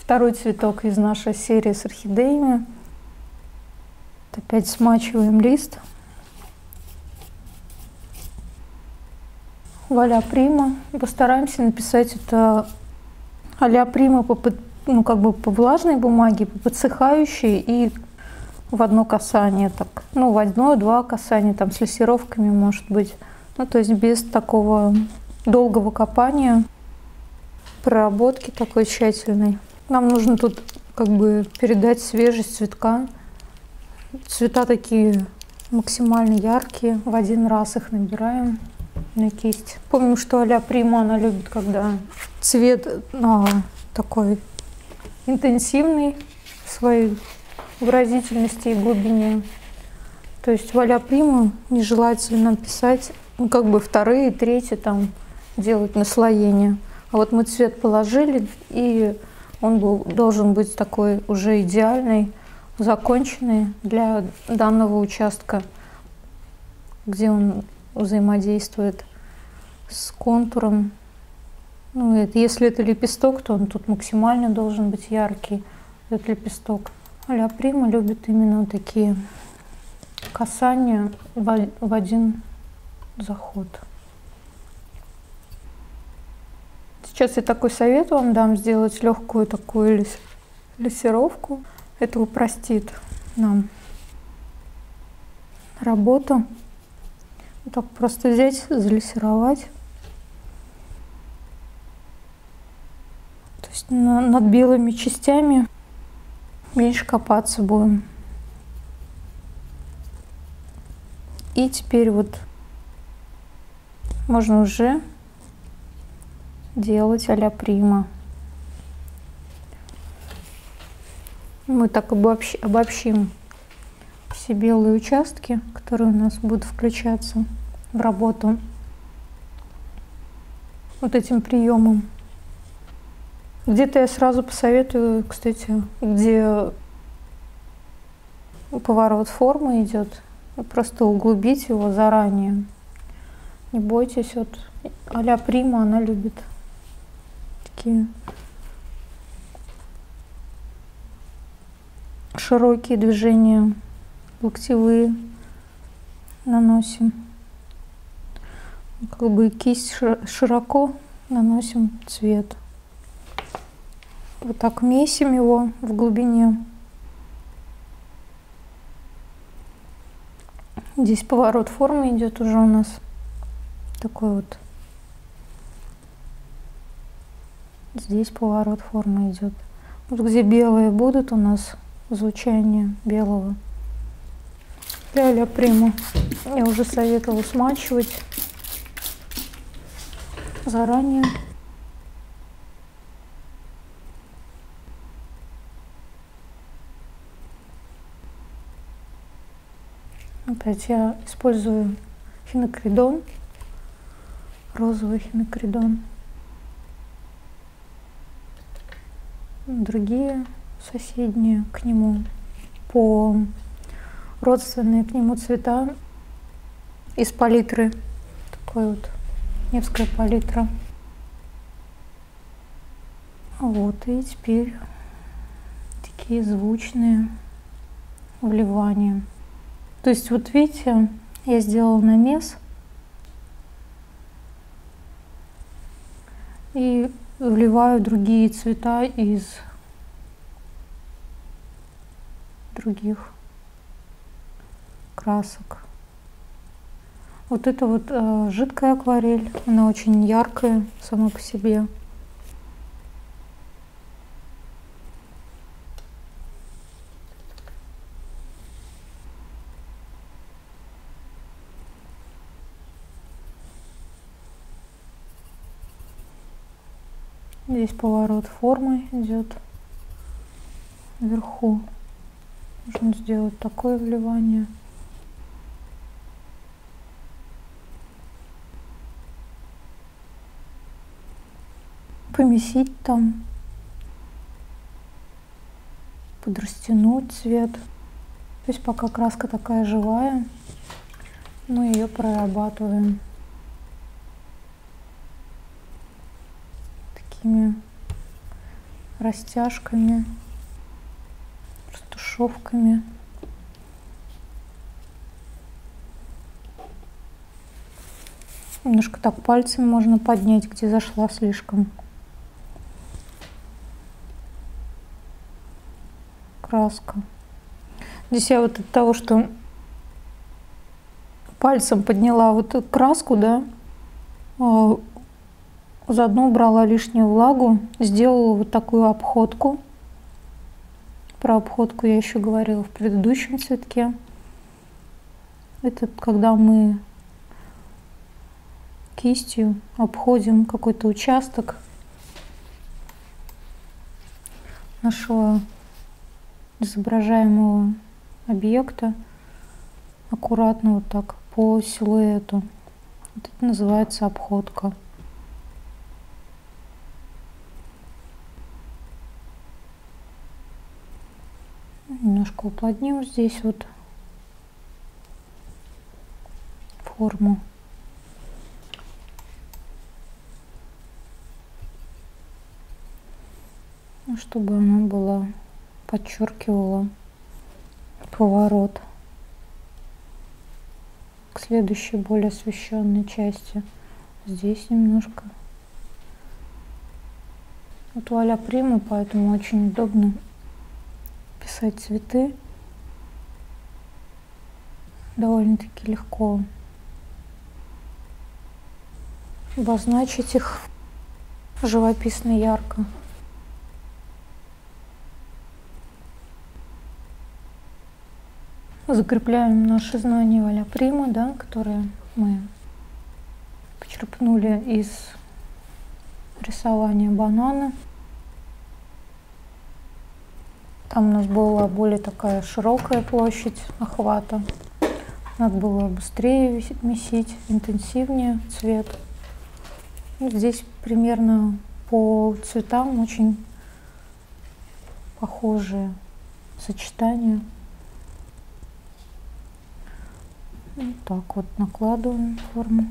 Второй цветок из нашей серии с орхидеями. Опять смачиваем лист. Валя прима. Постараемся написать это а-ля прима по, ну, как бы по влажной бумаге, по подсыхающей и в одно касание. Так. Ну, в одно-два касания, там с лессировками, может быть. Ну, то есть без такого долгого копания, проработки такой тщательной. Нам нужно тут как бы передать свежесть цветка. Цвета такие максимально яркие. В один раз их набираем на кисть. Помним, что а-ля прима, она любит, когда цвет такой интенсивный в своей выразительности и глубине. То есть в а-ля приму нежелательно писать, ну, как бы вторые, третьи там делать наслоение. А вот мы цвет положили, и он должен быть такой уже идеальный, законченный для данного участка, где он взаимодействует с контуром. Ну, если это лепесток, то он тут максимально должен быть яркий, этот лепесток. А-ля прима любит именно такие касания в один заход. Сейчас я такой совет вам дам: сделать легкую такую лессировку. Это упростит нам работу. Вот так просто взять, залессировать. То есть над белыми частями меньше копаться будем. И теперь вот можно уже делать а-ля прима. Мы так обобщим все белые участки, которые у нас будут включаться в работу вот этим приемом. Где-то я сразу посоветую, кстати, где поворот формы идет, просто углубить его заранее. Не бойтесь, вот а-ля прима, она любит такие широкие движения, локтевые наносим. Как бы кисть широко наносим цвет. Вот так месим его в глубине. Здесь поворот формы идет уже у нас такой вот. Здесь поворот формы идет. Вот где белые будут у нас, звучание белого. Для а-ля приму я уже советовала смачивать заранее. Опять я использую хинокридон, розовый хинокридон. Другие соседние к нему, родственные к нему цвета из палитры. Такой вот Невская палитра. Вот, и теперь такие звучные вливания. То есть вот видите, я сделала намес и вливаю другие цвета из других красок. Вот это вот жидкая акварель, она очень яркая сама по себе. Здесь поворот формы идет вверху. Можно сделать такое вливание. Помесить там, подрастянуть цвет. То есть пока краска такая живая, мы ее прорабатываем такими растяжками, растушевками. Немножко так пальцем можно поднять, где зашла слишком краска. Здесь я вот от того, что пальцем подняла вот эту краску, да, заодно убрала лишнюю влагу, сделала вот такую обходку. Про обходку я еще говорила в предыдущем цветке. Это когда мы кистью обходим какой-то участок нашего изображаемого объекта аккуратно вот так по силуэту. Вот это называется обходка. Немножко уплотним здесь вот форму. Чтобы она была, подчеркивала поворот к следующей более освещенной части. Здесь немножко. Вот у а-ля Прима, поэтому очень удобно писать цветы. Довольно-таки легко обозначить их живописно, ярко. Закрепляем наши знания в а-ля Прима, да, которые мы почерпнули из рисования банана. Там у нас была более такая широкая площадь охвата. Надо было быстрее месить, интенсивнее цвет. И здесь примерно по цветам очень похожие сочетания. Вот так вот накладываем форму.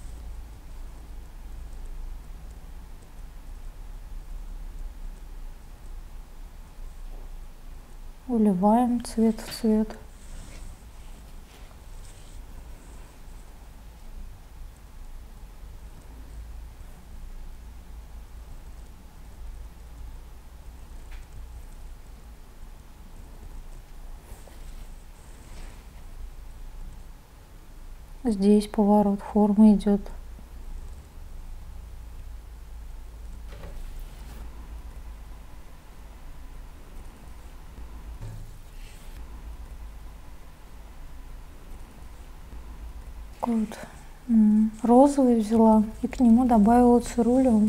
Уливаем цвет в цвет. Здесь поворот формы идет. Вот розовый взяла и к нему добавила цирулиум.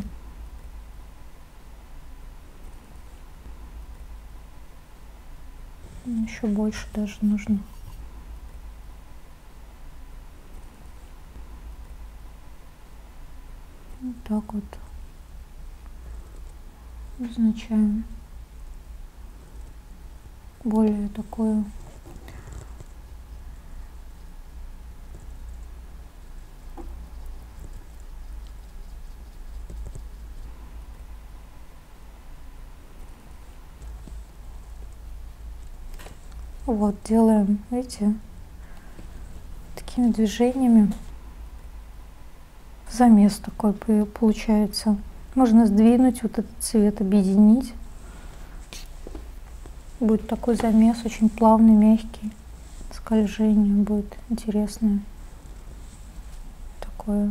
Еще больше даже нужно. Вот так вот обозначаем более такое вот делаем, видите, такими движениями. Замес такой получается. Можно сдвинуть вот этот цвет, объединить. Будет такой замес, очень плавный, мягкий. Скольжение будет интересное. Такое.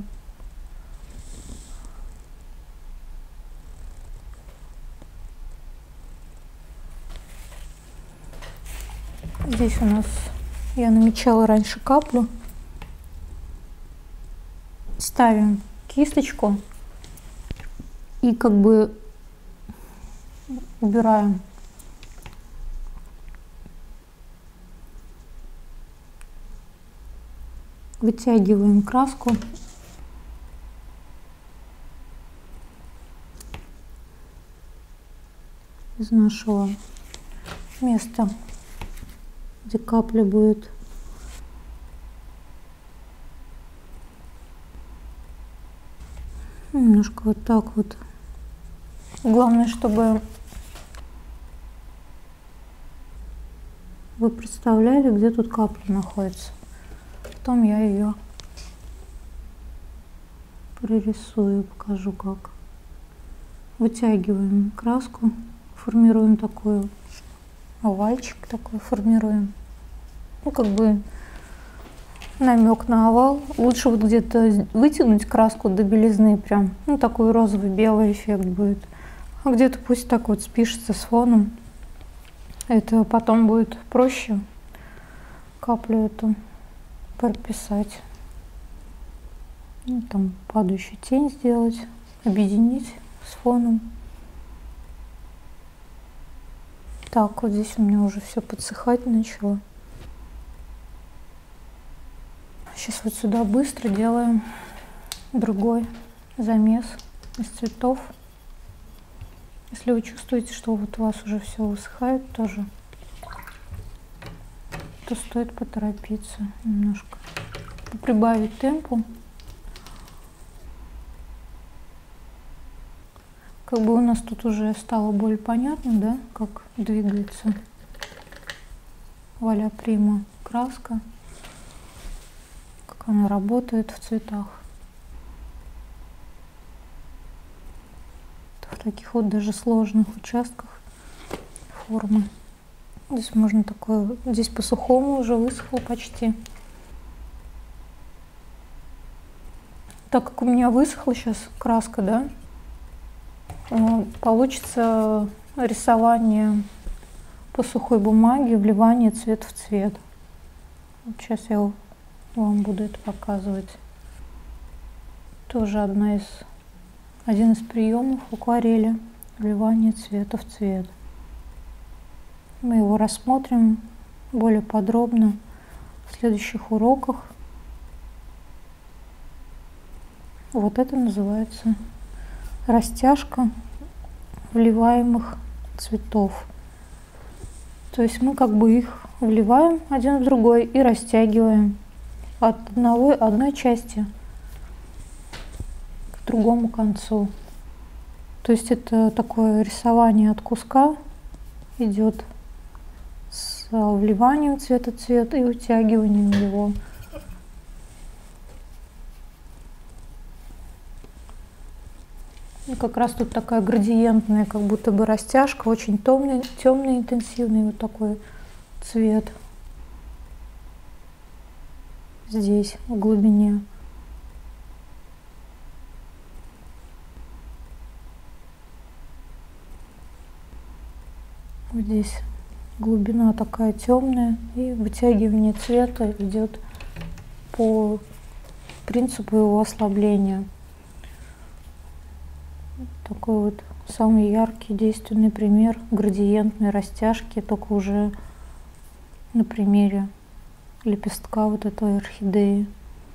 Здесь у нас я намечала раньше каплю. Ставим кисточку и как бы убираем вытягиваем краску из нашего места, где капля будет. Немножко вот так вот. Главное, чтобы вы представляли, где тут капля находится. Потом я ее прорисую, покажу как. Вытягиваем краску, формируем такой овальчик, такой формируем. Ну, как бы намек на овал. Лучше вот где-то вытянуть краску до белизны прям. Ну, такой розовый-белый эффект будет. А где-то пусть так вот спишется с фоном. Это потом будет проще каплю эту прописать. Ну, там падающую тень сделать, объединить с фоном. Так, вот здесь у меня уже все подсыхать начало. Сейчас вот сюда быстро делаем другой замес из цветов. Если вы чувствуете, что вот у вас уже все высыхает тоже, то стоит поторопиться немножко, прибавить темпу. Как бы у нас тут уже стало более понятно, да, как двигается Валя Прима краска, как она работает в цветах. В таких вот даже сложных участках формы. Здесь можно такое, здесь по сухому уже высохло почти. Так как у меня высохла сейчас краска, да, получится рисование по сухой бумаге, вливание цвет в цвет. Вот сейчас я вам буду это показывать. Тоже один из приемов акварели — вливание цвета в цвет. Мы его рассмотрим более подробно в следующих уроках. Вот это называется растяжка вливаемых цветов. То есть мы как бы их вливаем один в другой и растягиваем от одной части к другому концу. То есть это такое рисование от куска идет с вливанием цвета в цвет и утягиванием его. И как раз тут такая градиентная, как будто бы растяжка, очень темный, интенсивный вот такой цвет здесь, в глубине. Вот здесь глубина такая темная, и вытягивание цвета идет по принципу его ослабления. Такой вот самый яркий действенный пример градиентной растяжки, только уже на примере лепестка вот этой орхидеи.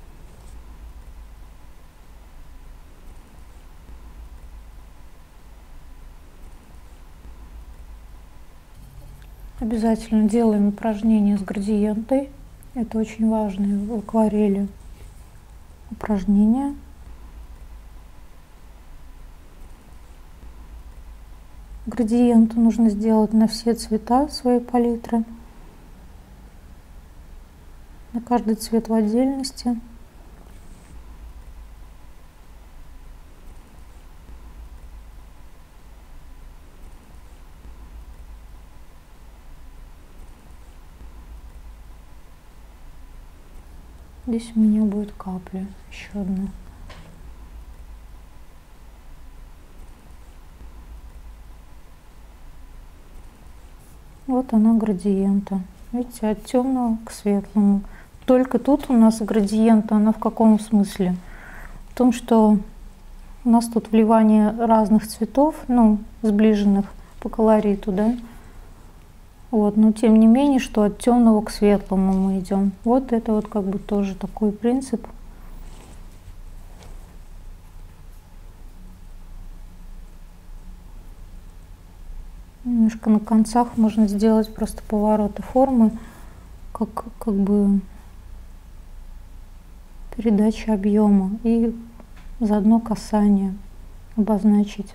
Обязательно делаем упражнение с градиентой. Это очень важное в акварели упражнение. Градиенты нужно сделать на все цвета своей палитры, на каждый цвет в отдельности. Здесь у меня будет капля, еще одна. Вот она градиента. Видите, от темного к светлому. Только тут у нас градиента, она в каком смысле? В том, что у нас тут вливание разных цветов, ну, сближенных по колориту, да. Вот, но тем не менее, что от темного к светлому мы идем. Вот это вот как бы тоже такой принцип. Немножко на концах можно сделать просто повороты формы, как бы передача объема, и заодно касание обозначить.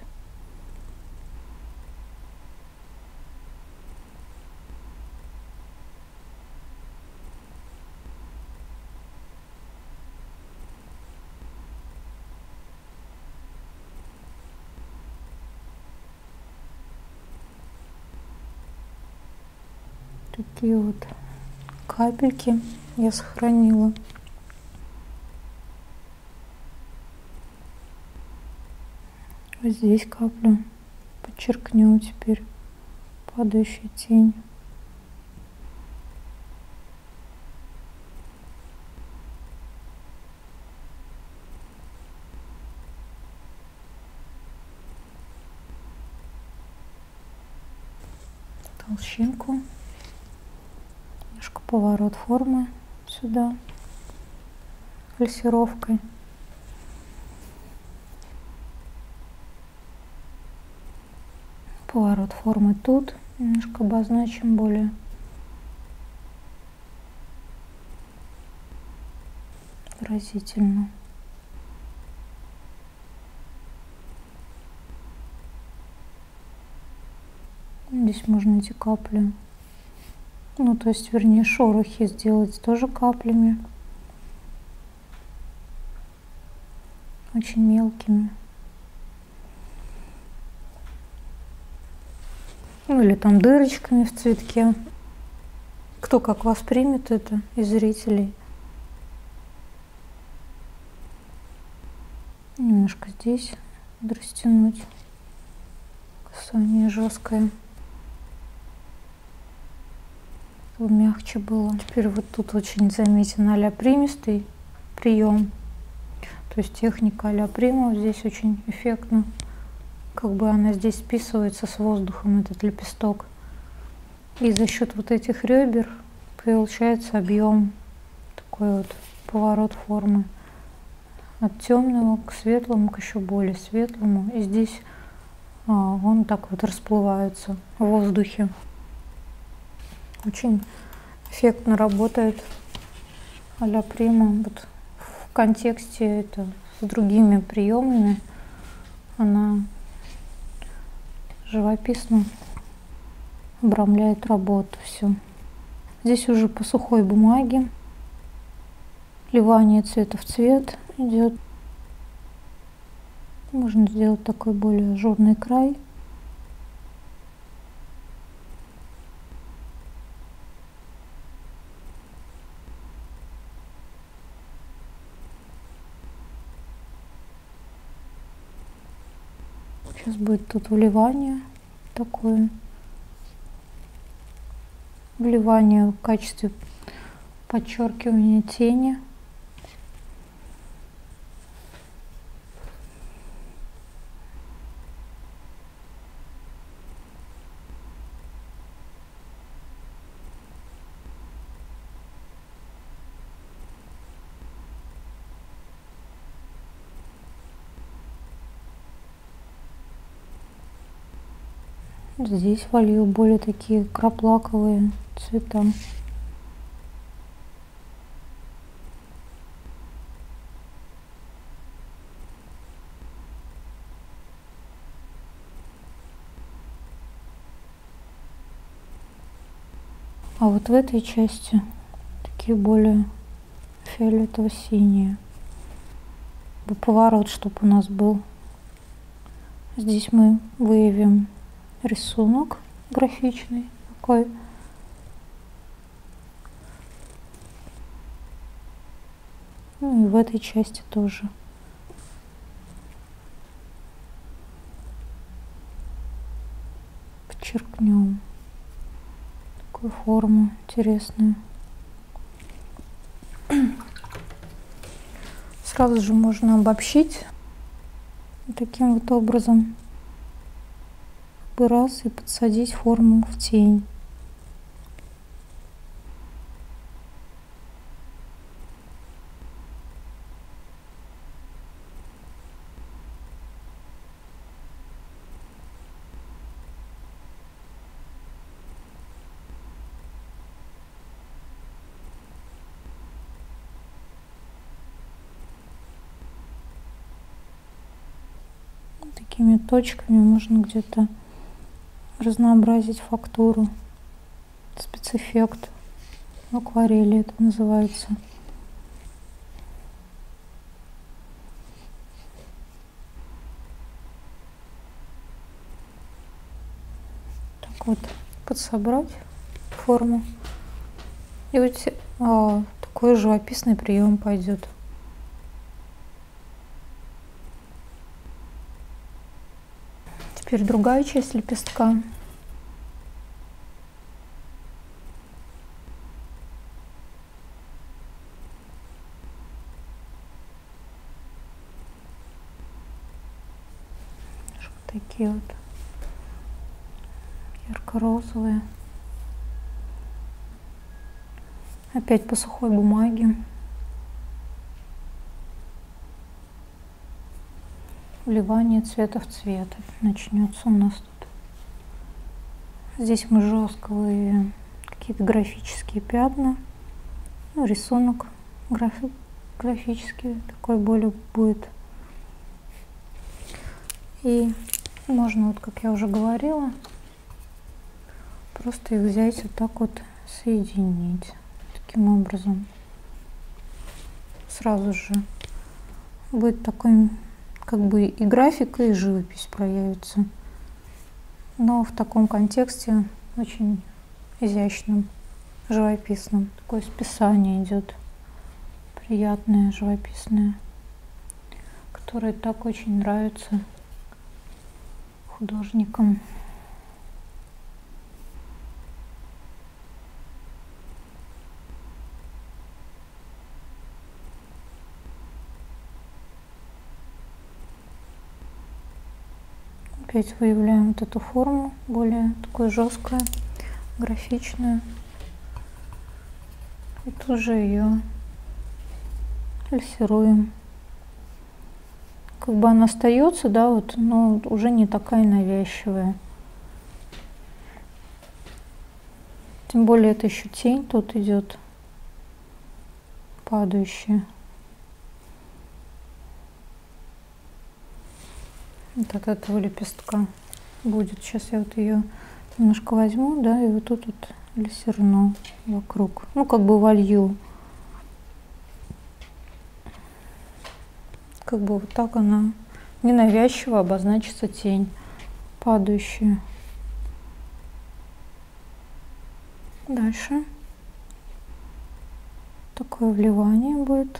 Такие вот капельки я сохранила. Вот здесь каплю. Подчеркнем теперь падающую тень. Толщинку. Немножко поворот формы сюда фальсировкой. Поворот формы тут немножко обозначим более выразительно. Здесь можно эти капли, ну то есть вернее шорохи сделать тоже каплями, очень мелкими. Ну или там дырочками в цветке. Кто как воспримет это из зрителей. Немножко здесь растянуть. Касание жесткое. Чтобы мягче было. Теперь вот тут очень заметен а-ля примистый прием. То есть техника а-ля прима здесь очень эффектно. Как бы она здесь списывается с воздухом, этот лепесток. И за счет вот этих ребер получается объем, такой вот поворот формы. От темного к светлому, к еще более светлому. И здесь он так вот расплывается в воздухе. Очень эффектно работает а-ля прима. Вот в контексте это с другими приемами она живописно обрамляет работу всю. Здесь уже по сухой бумаге вливание цвета в цвет идет. Можно сделать такой более ажурный край. Сейчас будет тут вливание такое. Вливание в качестве подчеркивания тени. Здесь волью более такие краплаковые цвета. А вот в этой части такие более фиолетово-синие. Поворот, чтобы у нас был. Здесь мы выявим рисунок графичный такой. Ну и в этой части тоже. Подчеркнем такую форму интересную. Сразу же можно обобщить таким вот образом. Раз и подсадить форму в тень. Такими точками можно где-то разнообразить фактуру, спецэффект. В акварели это называется. Так вот, подсобрать форму. И вот такой живописный прием пойдет. Теперь другая часть лепестка. Вот такие вот ярко-розовые. Опять по сухой бумаге. Вливание цвета в цвет начнется у нас тут. Здесь мы жестко выведем какие-то графические пятна. Ну, рисунок графический такой более будет. И можно, вот как я уже говорила, просто их взять вот так вот соединить. Таким образом сразу же будет такой как бы и графика, и живопись проявится, но в таком контексте очень изящном, живописном. Такое списание идет приятное, живописное, которое так очень нравится художникам. Опять выявляем вот эту форму, более такую жесткую, графичную. И тут же ее лессируем. Как бы она остается, да, вот, но уже не такая навязчивая. Тем более это еще тень тут идет, падающая. Вот от этого лепестка будет. Сейчас я вот ее немножко возьму, да, и вот тут вот лессирну вокруг. Ну, как бы волью. Как бы вот так она ненавязчиво обозначится тень падающая. Дальше такое вливание будет.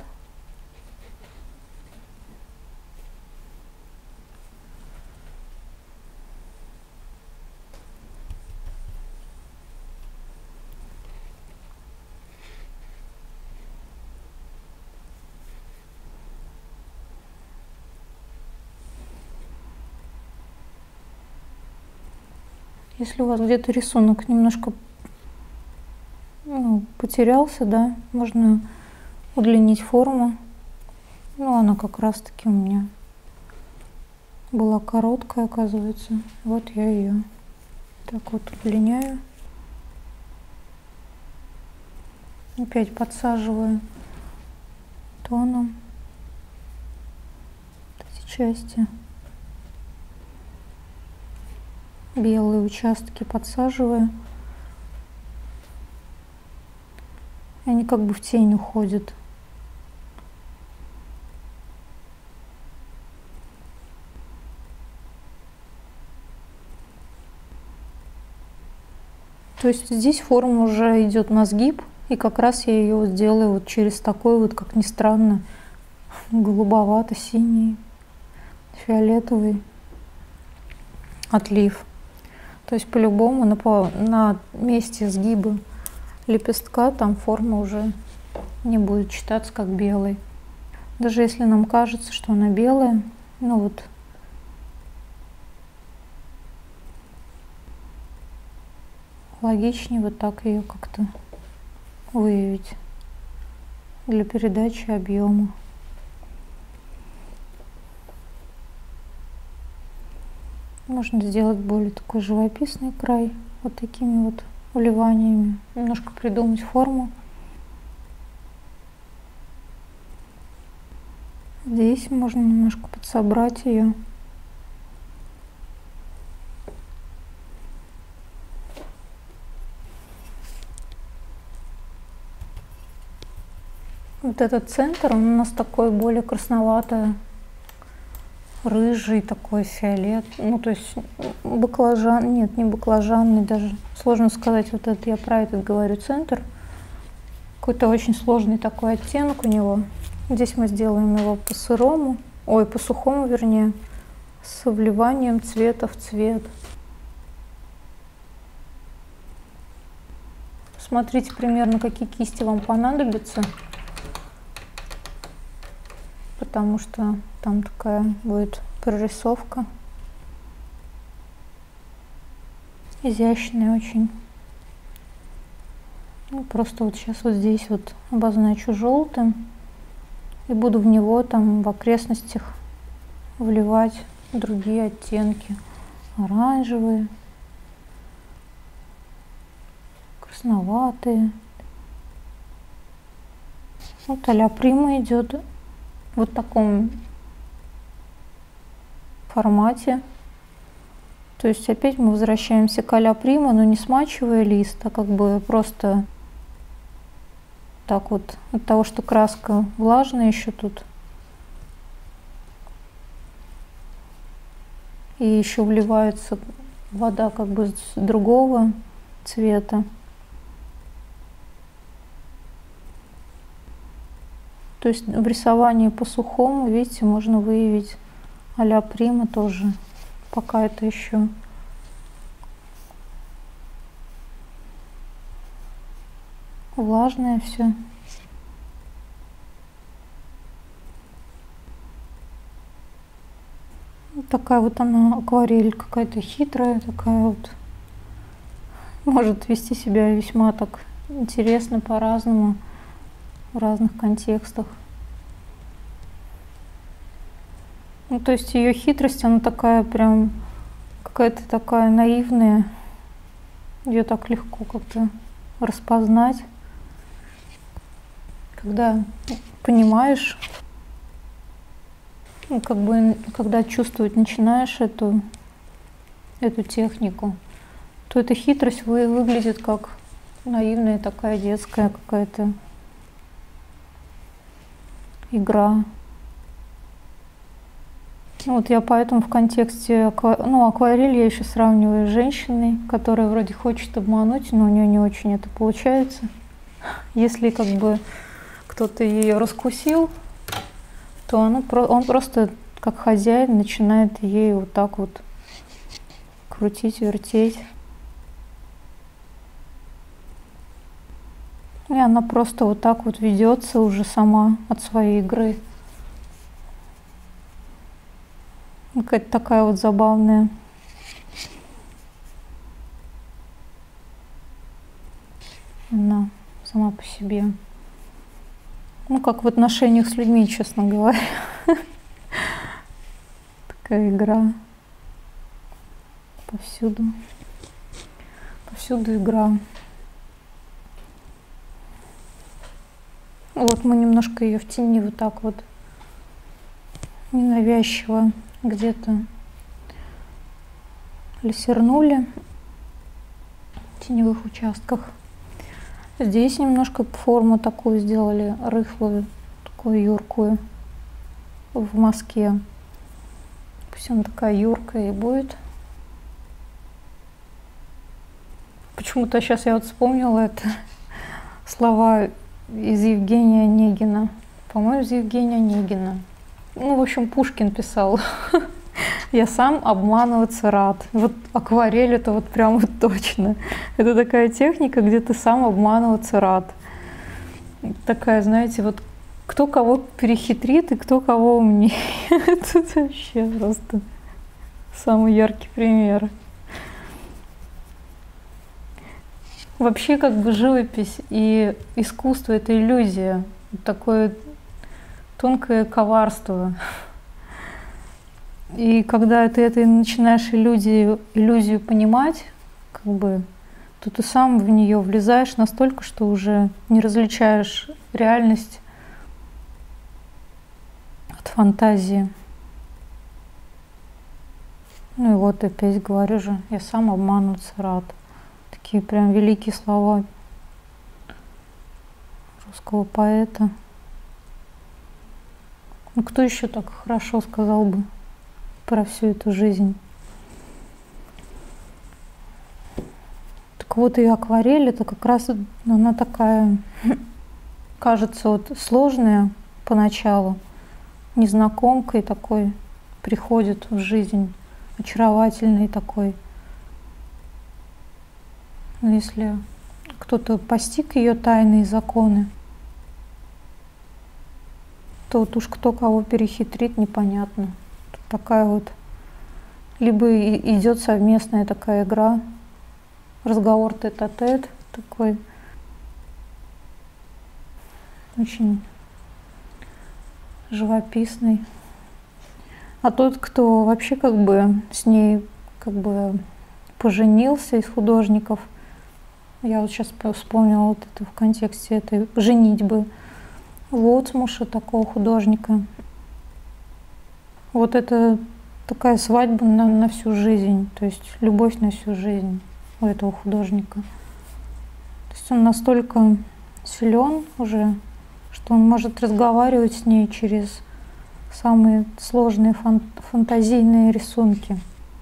Если у вас где-то рисунок немножко потерялся, да, можно удлинить форму. Ну, она как раз-таки у меня была короткая, оказывается. Вот я ее так вот удлиняю. Опять подсаживаю тоном эти части. Белые участки подсаживаю. Они как бы в тень уходят. То есть здесь форма уже идет на сгиб, и как раз я ее вот сделаю вот через такой вот, как ни странно, голубовато-синий, фиолетовый отлив. То есть по-любому на месте сгиба лепестка там форма уже не будет читаться как белый. Даже если нам кажется, что она белая, ну вот логичнее вот так ее как-то выявить для передачи объема. Можно сделать более такой живописный край вот такими вот вливаниями, немножко придумать форму. Здесь можно немножко подсобрать ее. Вот этот центр, он у нас такой более красновато рыжий такой, фиолет. Ну, то есть баклажан, нет, не баклажанный даже. Сложно сказать, вот это я про этот говорю, центр. Какой-то очень сложный такой оттенок у него. Здесь мы сделаем его по сырому, ой, по сухому, вернее, с вливанием цвета в цвет. Смотрите примерно, какие кисти вам понадобятся, потому что там такая будет прорисовка. Изящная очень. Ну, просто вот сейчас вот здесь вот обозначу желтым и буду в него там в окрестностях вливать другие оттенки. Оранжевые, красноватые. Вот а-ля Прима идет в вот таком формате. То есть опять мы возвращаемся к а-ля Прима, но не смачивая лист, а как бы просто так вот, от того, что краска влажная еще тут. И еще вливается вода как бы с другого цвета. То есть в рисовании по сухому, видите, можно выявить а-ля Прима тоже. Пока это еще влажное все. Такая вот она акварель какая-то хитрая, такая вот. Может вести себя весьма так интересно, по-разному, в разных контекстах. Ну, то есть ее хитрость, она такая прям какая-то такая наивная. Ее так легко как-то распознать, когда понимаешь, ну, как бы, когда чувствовать начинаешь эту технику, то эта хитрость выглядит как наивная такая детская какая-то игра. Вот я поэтому в контексте акварель я еще сравниваю с женщиной, которая вроде хочет обмануть, но у нее не очень это получается. Если как бы кто-то ее раскусил, то он просто как хозяин начинает ей вот так вот крутить, вертеть. И она просто вот так вот ведется уже сама от своей игры. Какая-то такая вот забавная. Она сама по себе. Ну, как в отношениях с людьми, честно говоря. Такая игра. Повсюду. Повсюду игра. Вот мы немножко ее в тени вот так вот ненавязчиво где-то лессернули в теневых участках. Здесь немножко форму такую сделали, рыхлую, такую юркую, в мазке. Пусть она такая юркая и будет. Почему-то сейчас я вот вспомнила это слова из Евгения Онегина. По-моему, из Евгения Онегина. Ну, в общем, Пушкин писал. Я сам обманываться рад. Вот акварель это вот прям вот точно. Это такая техника, где ты сам обманываться рад. Такая, знаете, вот кто кого перехитрит и кто кого умнее. Это вообще просто самый яркий пример. Вообще как бы живопись и искусство — это иллюзия. Такое тонкое коварство. И когда ты это начинаешь иллюзию понимать, как бы, то ты сам в нее влезаешь настолько, что уже не различаешь реальность от фантазии. Ну и вот опять говорю же, я сам обманываться рад. Такие прям великие слова русского поэта. Ну кто еще так хорошо сказал бы? про всю эту жизнь. Так вот, и акварель, это как раз она такая, кажется, вот сложная поначалу, незнакомкой такой приходит в жизнь, очаровательный такой. Но если кто-то постиг ее тайные законы, то вот уж кто кого перехитрит, непонятно. Тут такая вот, либо идет совместная такая игра, разговор тет-а-тет такой, очень живописный. А тот, кто вообще как бы с ней как бы поженился из художников, я вот сейчас вспомнила вот это в контексте этой женитьбы Лоцмуша, такого художника. Вот это такая свадьба на всю жизнь, то есть любовь на всю жизнь у этого художника. То есть он настолько силен уже, что он может разговаривать с ней через самые сложные фантазийные рисунки.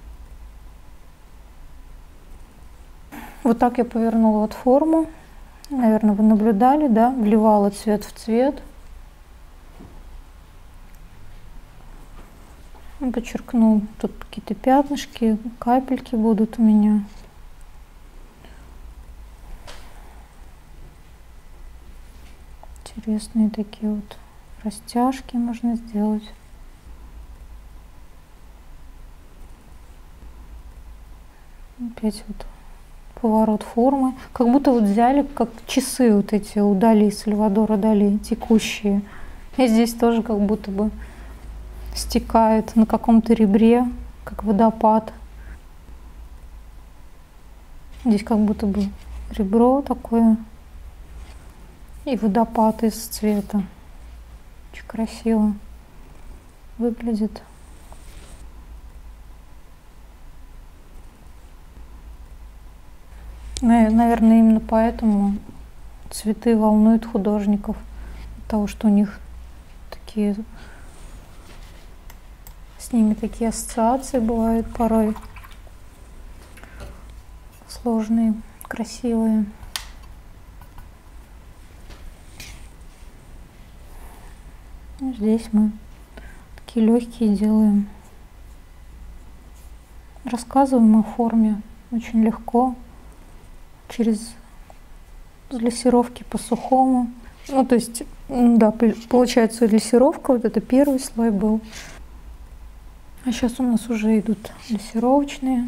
Вот так я повернула вот форму. Наверное, вы наблюдали, да? Вливала цвет в цвет. Подчеркну, тут какие-то пятнышки, капельки будут у меня. Интересные такие вот растяжки можно сделать. Опять вот поворот формы. Как будто вот взяли, как часы вот эти у Дали, Сальвадора Дали, текущие. И здесь тоже как будто бы стекает на каком-то ребре, как водопад. Здесь как будто бы ребро такое и водопад из цвета. Очень красиво выглядит. Наверное, именно поэтому цветы волнуют художников. От того, что у них такие, с ними такие ассоциации бывают порой сложные, красивые. Здесь мы такие легкие делаем. Рассказываем о форме очень легко, через глиссировки по сухому. Ну, то есть, да, получается глиссировка, вот это первый слой был. А сейчас у нас уже идут глиссировочные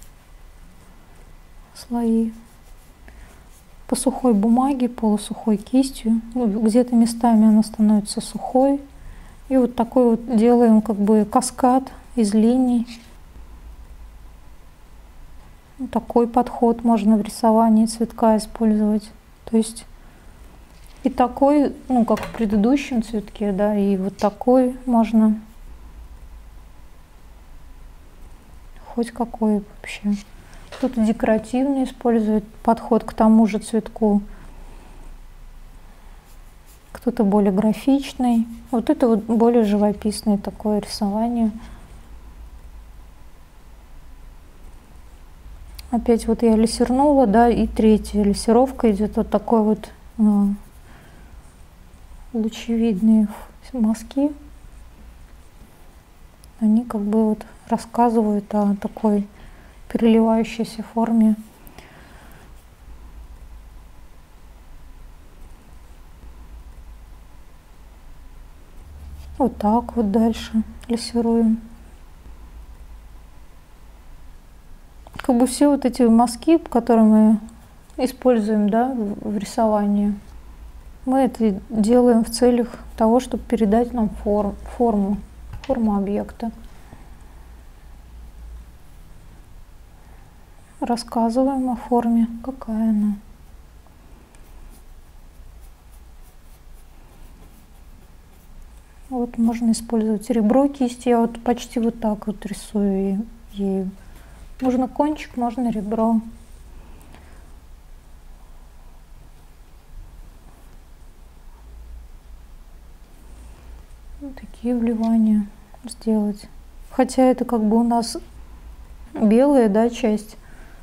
слои. По сухой бумаге, полусухой кистью. Где-то местами она становится сухой. И вот такой вот делаем как бы каскад из линий. Такой подход можно в рисовании цветка использовать. То есть и такой, ну как в предыдущем цветке, да, и вот такой можно. Хоть какой вообще. Кто-то декоративный использует подход к тому же цветку. Кто-то более графичный. Вот это вот более живописное такое рисование. Опять вот я лессирнула, да, и третья лессировка идет вот такой вот лучевидные мазки. Они как бы вот рассказывают о такой переливающейся форме. Вот так вот дальше лессируем. Как бы все вот эти мазки, которые мы используем, да, в рисовании, мы это делаем в целях того, чтобы передать нам форму объекта. Рассказываем о форме, какая она. Вот можно использовать ребро кисти. Я вот почти вот так вот рисую ею. Можно кончик, можно ребро. Вот такие вливания сделать. Хотя это как бы у нас белая, да, часть.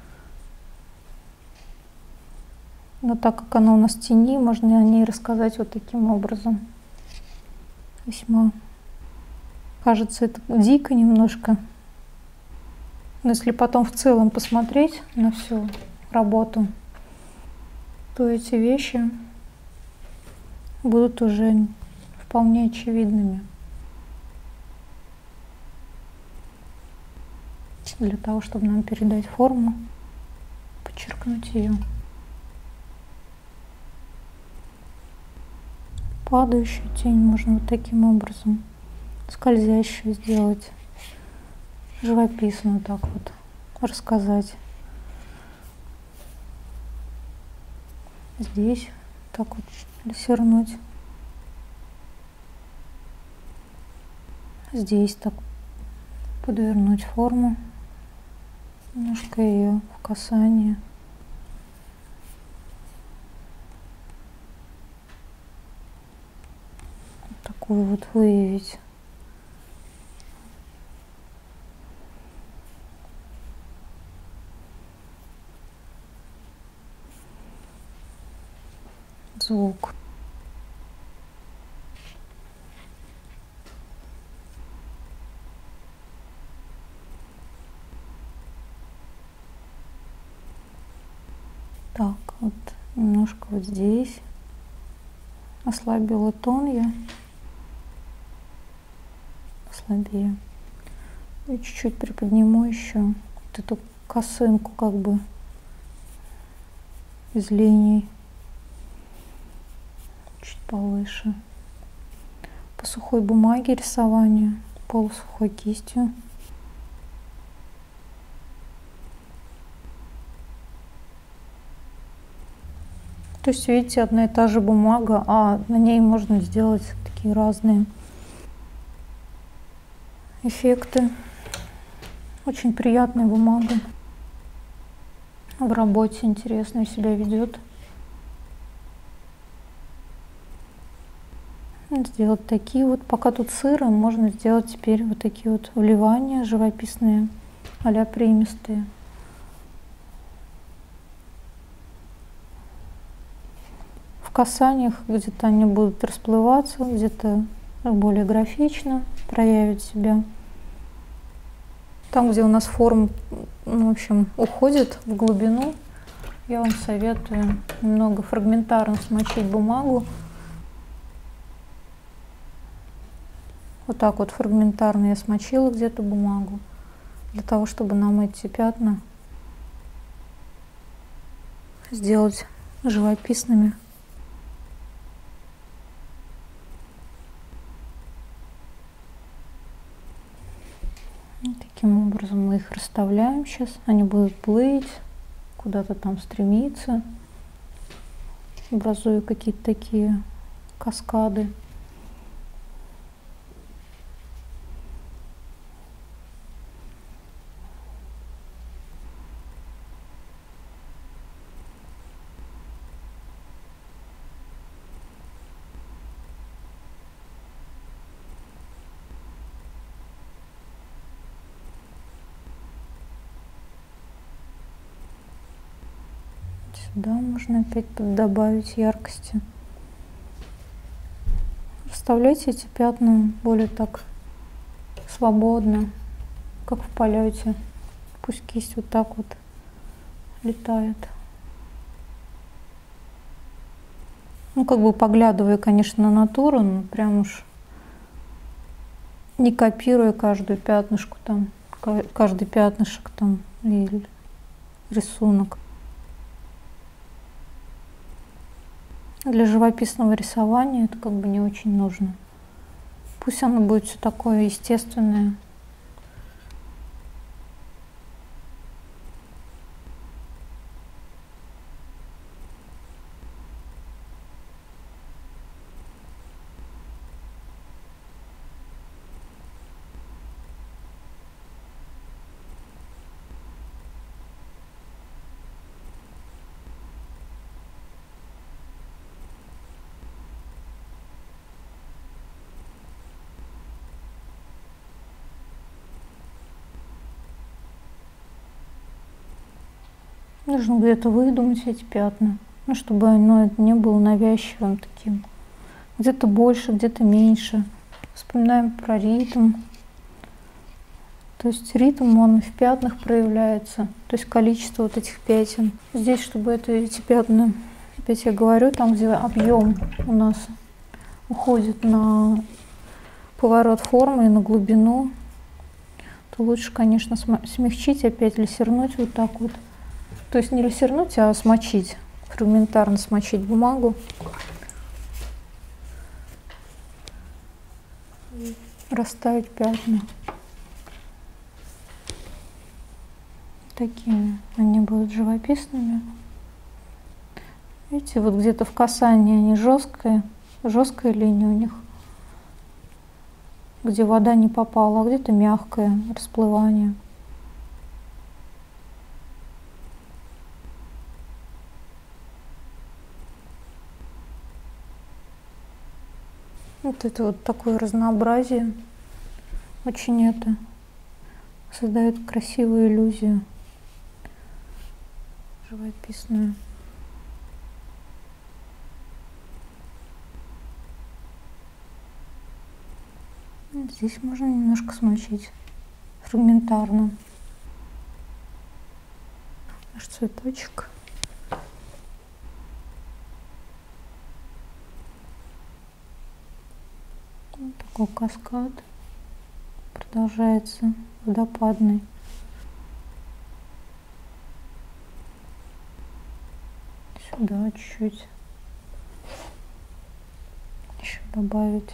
Но так как она у нас в тени, можно о ней рассказать вот таким образом. Весьма. Кажется, это дико немножко. Но если потом в целом посмотреть на всю работу, то эти вещи будут уже вполне очевидными. Для того, чтобы нам передать форму, подчеркнуть ее. Падающую тень можно вот таким образом, скользящую сделать, живописно так вот рассказать. Здесь так вот досернуть. Здесь так подвернуть форму, немножко ее в касание. Такую вот выявить. Звук. Так, вот немножко вот здесь ослабила тон я, слабее. И чуть-чуть приподниму еще вот эту косынку как бы из линий чуть повыше. По сухой бумаге рисование, полусухой кистью. То есть, видите, одна и та же бумага, а на ней можно сделать такие разные эффекты. Очень приятная бумага. В работе интересно себя ведет. Сделать такие вот, пока тут сыро, можно сделать теперь вот такие вот вливания живописные, а-ля приместые. В касаниях где-то они будут расплываться, где-то более графично проявить себя. Там, где у нас форма, в общем, уходит в глубину, я вам советую немного фрагментарно смочить бумагу. Вот так вот фрагментарно я смочила где-то бумагу, для того, чтобы нам эти пятна сделать живописными. И таким образом мы их расставляем сейчас. Они будут плыть, куда-то там стремиться, образуя какие-то такие каскады. Сюда можно опять добавить яркости. Расставляйте эти пятна более так свободно, как в полете. Пусть кисть вот так вот летает. Ну, как бы поглядывая, конечно, на натуру, но прям уж не копируя каждую пятнышку там, каждый пятнышек там или рисунок. Для живописного рисования это как бы не очень нужно. Пусть оно будет все такое естественное. Нужно где-то выдумать эти пятна, ну, чтобы оно не было навязчивым таким. Где-то больше, где-то меньше. Вспоминаем про ритм. То есть ритм, он в пятнах проявляется, то есть количество вот этих пятен. Здесь, чтобы эти пятна, опять я говорю, там, где объем у нас уходит на поворот формы и на глубину, то лучше, конечно, смягчить, опять лессернуть вот так вот. То есть не лессернуть, а смочить, фрагментарно смочить бумагу. Расставить пятна. Такими они будут живописными. Видите, вот где-то в касании они жесткая линия у них, где вода не попала, а где-то мягкое расплывание. Вот это вот такое разнообразие очень это создает красивую иллюзию живописную. Здесь можно немножко смочить фрагментарно наш цветочек. Вот такой каскад продолжается, водопадный. Сюда чуть-чуть еще добавить.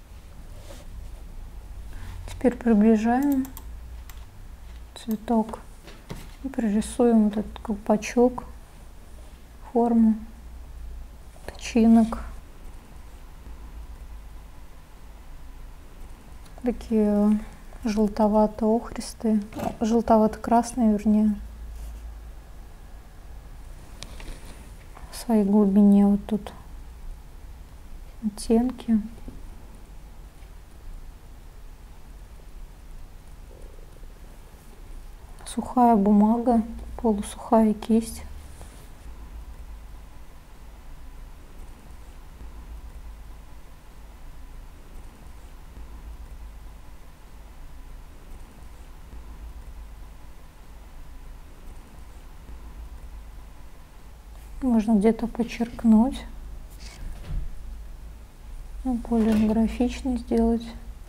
Теперь приближаем цветок и прорисуем вот этот колпачок, форму, тычинок. Такие желтовато-охристые, желтовато-красные, вернее, в своей глубине вот тут оттенки. Сухая бумага, полусухая кисть. Можно где-то подчеркнуть, более графично сделать.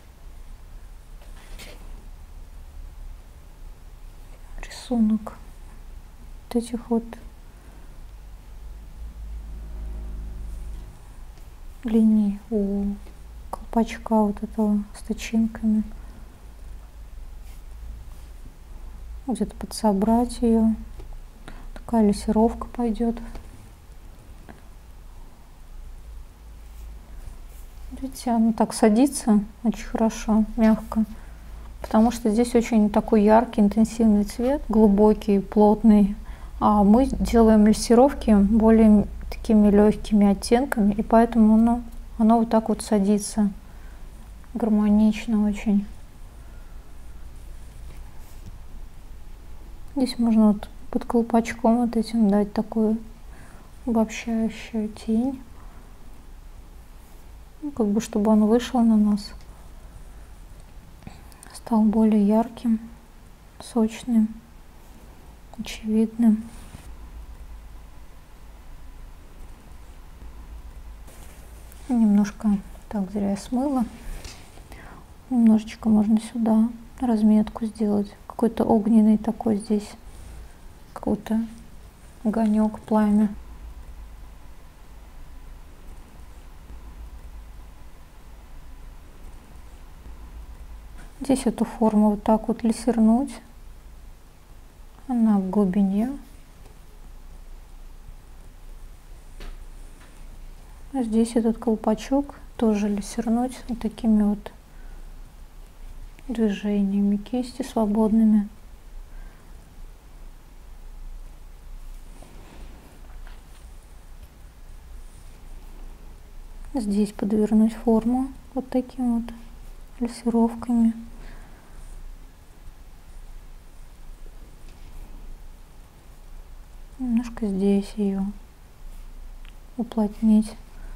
Рисунок вот этих вот линий у колпачка вот этого с тычинками. Где-то подсобрать ее. Такая лессировка пойдет. Видите, оно так садится очень хорошо, мягко. Потому что здесь очень такой яркий, интенсивный цвет, глубокий, плотный. А мы делаем лессировки более такими легкими оттенками, и поэтому оно вот так вот садится гармонично очень. Здесь можно вот под колпачком вот этим дать такую обобщающую тень, как бы чтобы он вышел на нас, стал более ярким, сочным, очевидным. Немножко так зря я смыла. Немножечко можно сюда разметку сделать. Какой-то огненный такой здесь, какой-то огонек, пламя. Здесь эту форму вот так вот лессернуть. Она в глубине. А здесь этот колпачок тоже лессернуть вот такими вот движениями кисти свободными. Здесь подвернуть форму вот таким вот лессировками. немножко здесь ее уплотнить.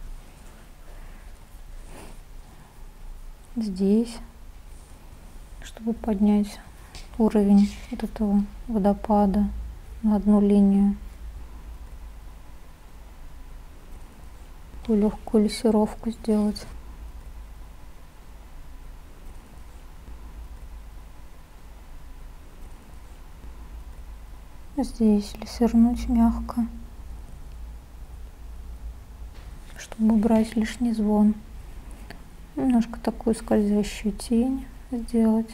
Здесь, чтобы поднять уровень вот этого водопада на одну линию. Такую легкую лессировку сделать. Здесь лессирнуть мягко, чтобы убрать лишний звон. Немножко такую скользящую тень сделать.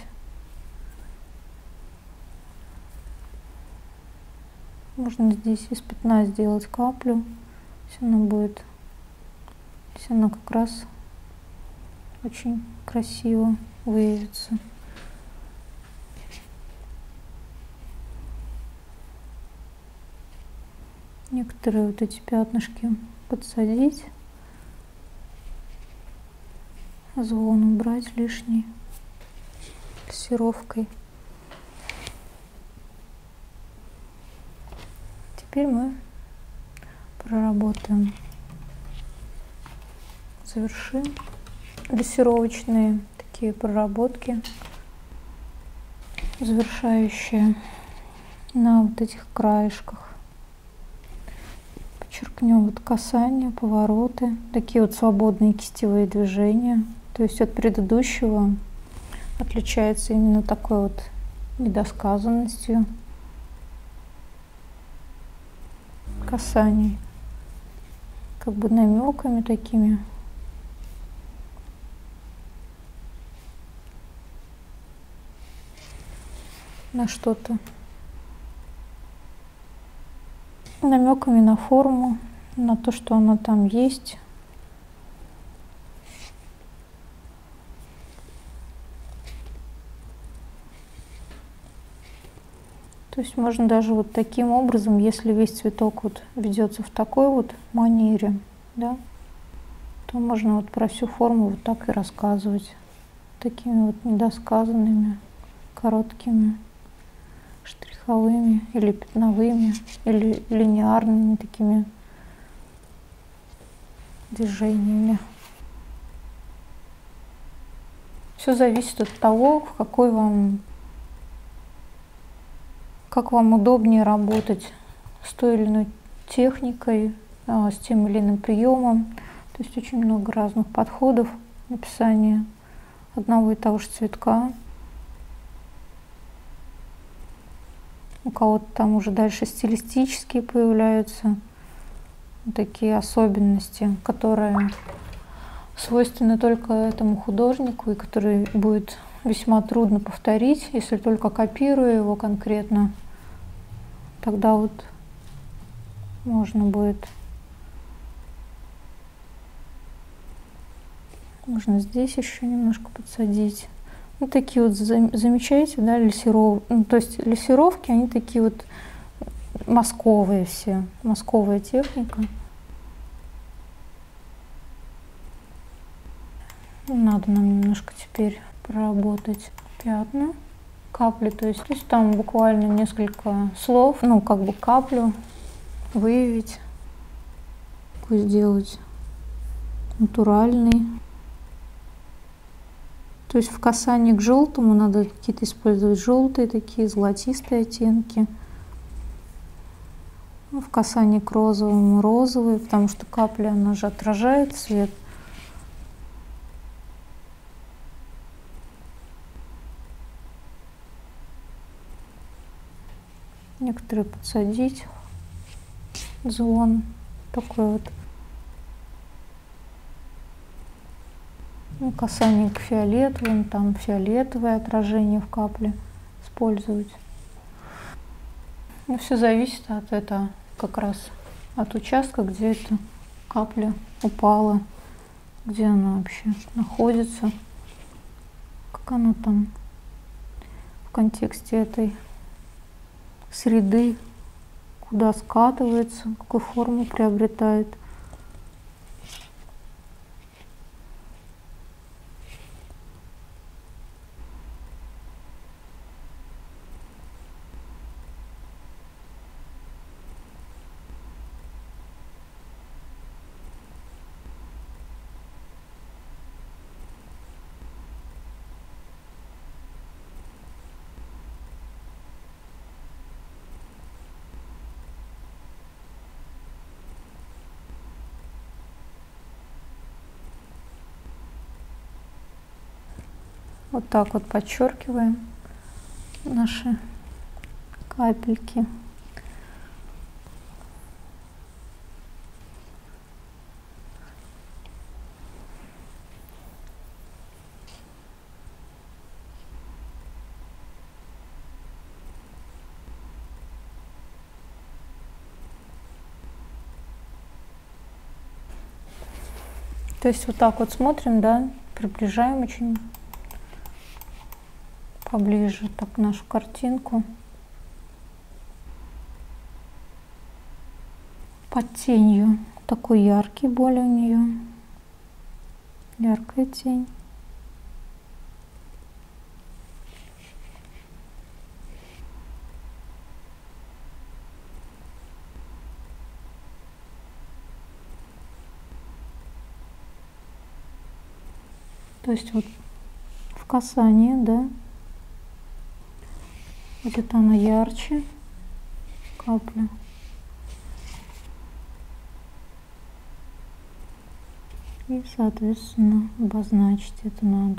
Можно здесь из пятна сделать каплю, если она будет, если она как раз очень красиво выявится. Некоторые вот эти пятнышки подсадить, звон убрать лишний лессировкой. Теперь мы проработаем, завершим лессировочные такие проработки, завершающие на вот этих краешках. Подчеркнем вот касания, повороты, такие вот свободные кистевые движения. То есть от предыдущего отличается именно такой вот недосказанностью касаний, как бы намеками такими. На что-то. Намеками на форму, на то, что она там есть. То есть можно даже вот таким образом, если весь цветок вот ведется в такой вот манере, да, то можно вот про всю форму вот так и рассказывать, такими вот недосказанными, короткими, штриховыми или пятновыми, или линейными такими движениями. Все зависит от того, как вам удобнее работать с той или иной техникой, с тем или иным приемом. То есть очень много разных подходов написания одного и того же цветка. У кого-то там уже дальше стилистические появляются такие особенности, которые свойственны только этому художнику и которые будет весьма трудно повторить, если только копируя его конкретно. Тогда вот можно здесь еще немножко подсадить. Вот такие вот, замечаете, да, то есть лессировки, они такие вот мазковые все, мазковая техника. Надо нам немножко теперь проработать пятна, капли, то есть там буквально несколько слов, ну как бы каплю выявить, такой сделать натуральный. То есть в касании к желтому надо какие-то использовать желтые такие золотистые оттенки. В касании к розовому розовые, потому что капля, она же отражает цвет. Некоторые подсадить, звон такой вот. Ну, касание к фиолетовым, там фиолетовое отражение в капле использовать. Ну, все зависит от этого, как раз от участка, где эта капля упала, где она вообще находится, как она там в контексте этой среды, куда скатывается, какую форму приобретает. Вот так вот подчеркиваем наши капельки. То есть вот так вот смотрим, да, приближаем очень поближе так нашу картинку. Под тенью такой яркий более у нее, яркая тень. То есть вот в касании, да, где-то она ярче, капля. И, соответственно, обозначить это надо.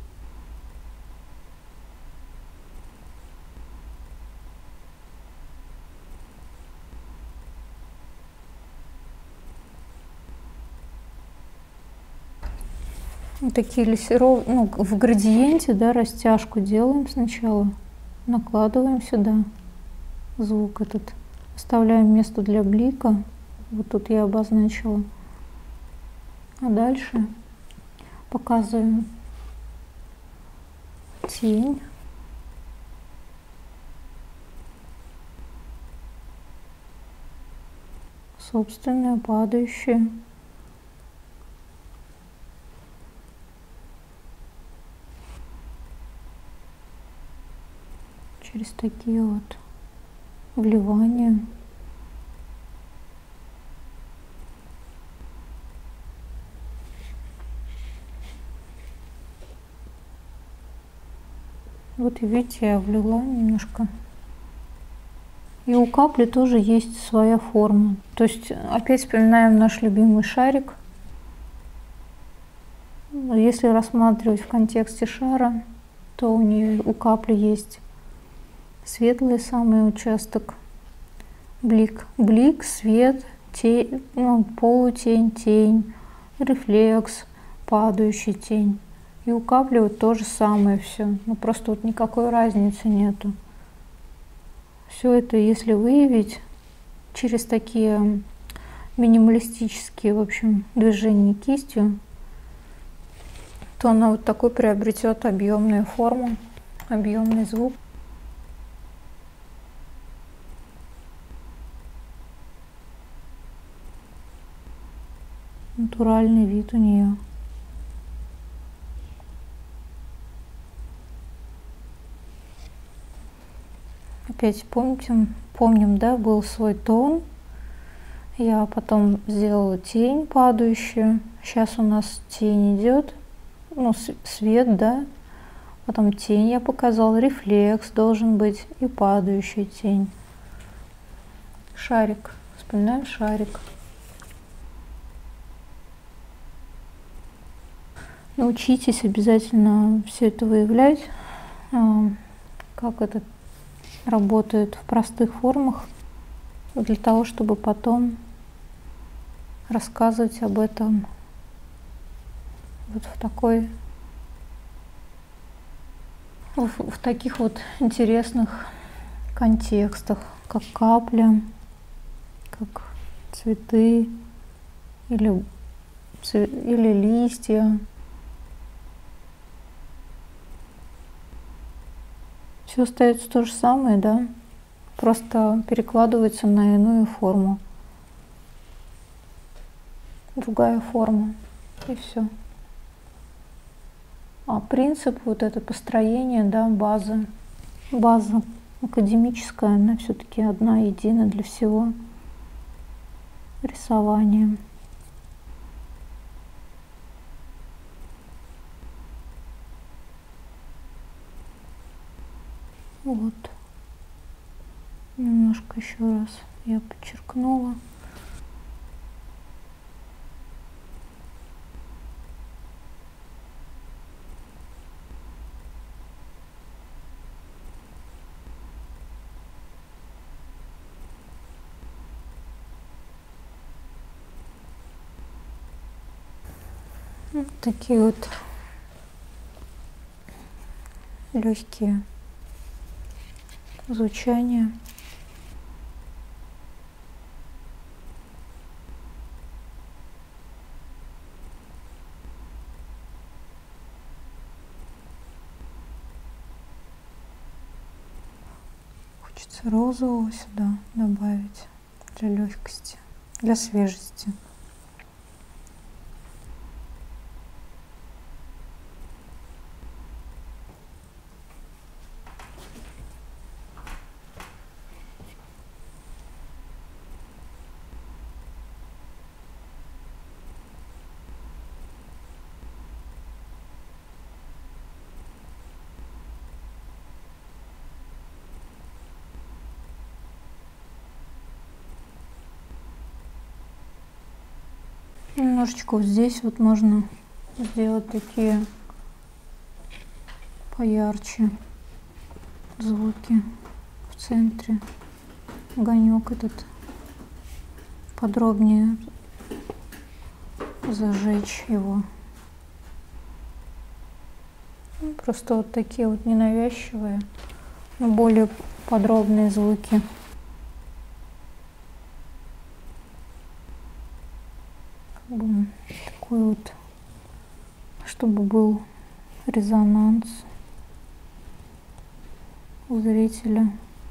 Вот такие лессировки, ну, в градиенте, да, растяжку делаем сначала, накладываем сюда звук этот, оставляем место для блика, вот тут я обозначила, а дальше показываем тень, собственную падающую. Через такие вот вливания. Вот и видите, я влила немножко. И у капли тоже есть своя форма. То есть опять вспоминаем наш любимый шарик. Если рассматривать в контексте шара, то у капли есть светлый самый участок, блик, свет, тень, ну, полутень, тень, рефлекс, падающая тень. И у капли вот то же самое все. Ну, просто вот никакой разницы нету. Все это, если выявить через такие минималистические, в общем, движения кистью, то она вот такой приобретет объемную форму, объемный звук. Натуральный вид у нее. Опять помним, да, был свой тон. Я потом сделала тень падающую. Сейчас у нас тень идет, ну, свет, да. Потом тень я показала, рефлекс должен быть и падающая тень. Шарик. Вспоминаем шарик. Научитесь обязательно все это выявлять, как это работает в простых формах, для того, чтобы потом рассказывать об этом вот в таких вот интересных контекстах, как капля, как цветы или листья. Все остается то же самое, да, просто перекладывается на иную форму, другая форма, и все. А принцип, вот это построение, да, база академическая, она все-таки одна, единая для всего рисования. Вот. Немножко еще раз я подчеркнула. Такие вот легкие звучания. Хочется розового сюда добавить для легкости, для свежести. Немножечко вот здесь вот можно сделать такие поярче звуки в центре. Огонек этот подробнее зажечь его. Просто вот такие вот ненавязчивые, но более подробные звуки. Такой вот, чтобы был резонанс у зрителя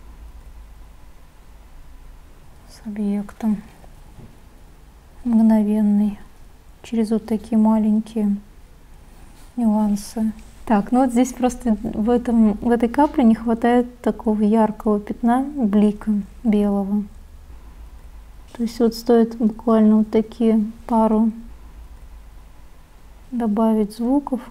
с объектом, мгновенный, через вот такие маленькие нюансы. Так, ну вот здесь просто в этой капле не хватает такого яркого пятна, блика белого. То есть вот стоит буквально вот такие пару добавить звуков.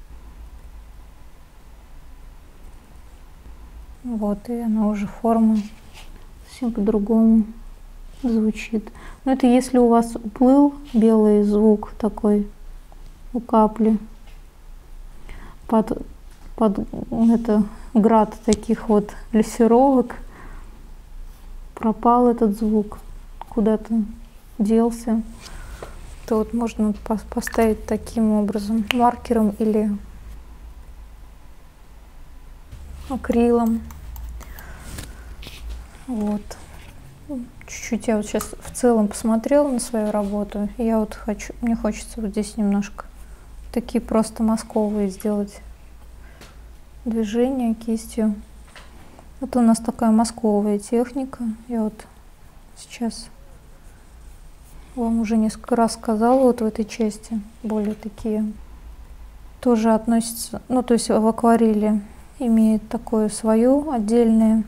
Вот, и она уже форма совсем по-другому звучит. Но это если у вас уплыл белый звук такой у капли под это град таких вот глиссировок, пропал этот звук, куда-то делся, то вот можно поставить таким образом маркером или акрилом. Вот. Чуть-чуть я вот сейчас в целом посмотрела на свою работу. И я вот хочу, мне хочется вот здесь немножко такие просто мазковые сделать движения кистью. Вот у нас такая мазковая техника. Я вот сейчас вам уже несколько раз сказала вот в этой части. Более такие тоже относятся, ну то есть в акварели имеет такое свою отдельное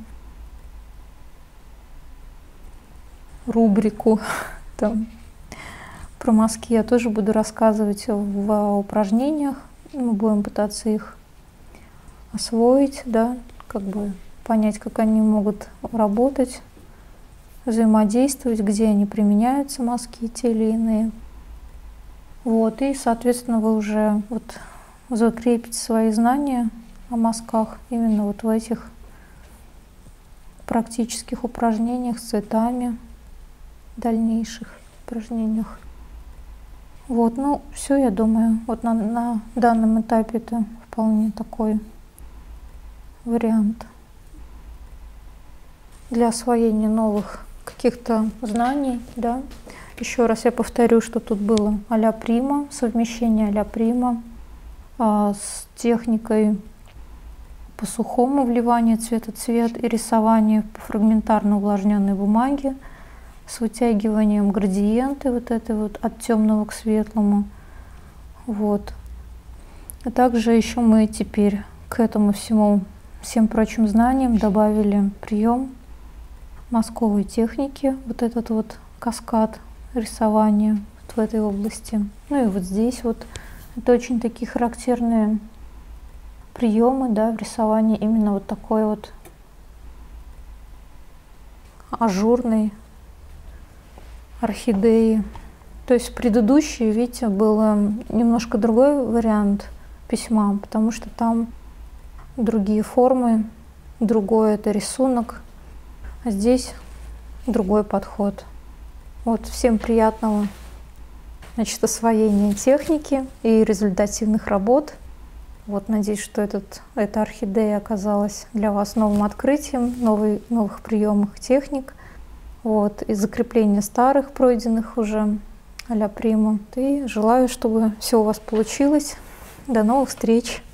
рубрику. Там про мазки я тоже буду рассказывать в упражнениях. Мы будем пытаться их освоить, да, как бы понять, как они могут работать, взаимодействовать, где они применяются, мазки те или иные. Вот, и, соответственно, вы уже вот закрепите свои знания о мазках именно вот в этих практических упражнениях с цветами, дальнейших упражнениях. Вот, ну, все, я думаю, вот на данном этапе это вполне такой вариант для освоения новых каких-то знаний, да. Еще раз я повторю, что тут было а-ля прима, совмещение а-ля прима с техникой по сухому вливанию цвета-цвет и рисование по фрагментарно увлажненной бумаге с вытягиванием градиенты вот этой вот от темного к светлому. Вот. А также еще мы теперь к этому всем прочим знаниям добавили прием мазковой техники, вот этот вот каскад рисования вот в этой области. Ну и вот здесь вот это очень такие характерные приемы, да, в рисовании именно вот такой вот ажурной орхидеи. То есть предыдущий, видите, был немножко другой вариант письма, потому что там другие формы, другой это рисунок, а здесь другой подход. Вот, всем приятного значит, освоения техники и результативных работ. Вот, надеюсь, что эта орхидея оказалась для вас новым открытием, новых приемов техник. Вот, и закрепления старых, пройденных уже а-ля Прима. И желаю, чтобы все у вас получилось. До новых встреч!